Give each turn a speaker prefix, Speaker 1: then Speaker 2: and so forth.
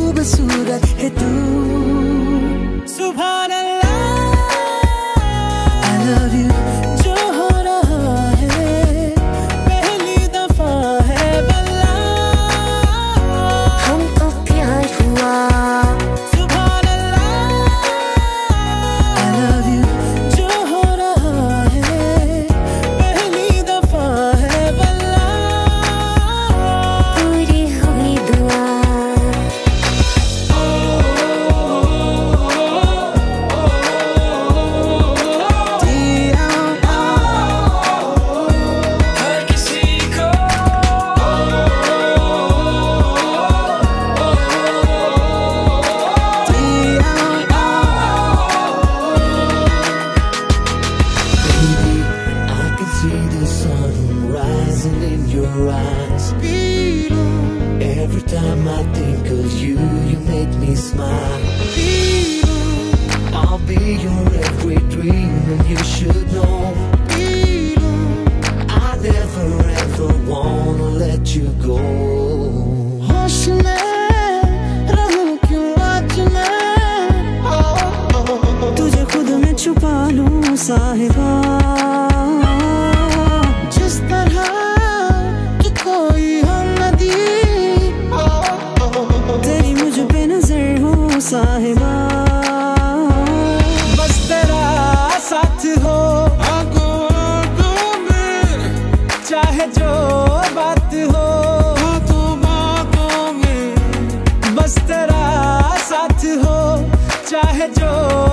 Speaker 1: खूबसूरत है तू। सुभान अल्लाह, I love you। जो हो रहा है पहली दफा है वल्लाह,
Speaker 2: हमको प्यार हुआ।
Speaker 1: सुभान अल्लाह, I love you। जो हो रहा है पहली दफा है वल्लाह,
Speaker 2: पूरी हुई दुआ।
Speaker 1: हर किसी को Baby, I can see the sun rising in your eyes. Every time I think of you, you make me smile. I'll be your every dream, and you should know I never ever wanna let you go. होश में रहूं क्यों आज मैं, तुझे खुद में छुपा लूं साहिबा। जिस तरह कि कोई हम नदी, तेरी मुझ पे नजर हो साहिबा। बस तेरा साथ हो आगो में, चाहे जो बात हो बातों में। बस तेरा साथ हो चाहे जो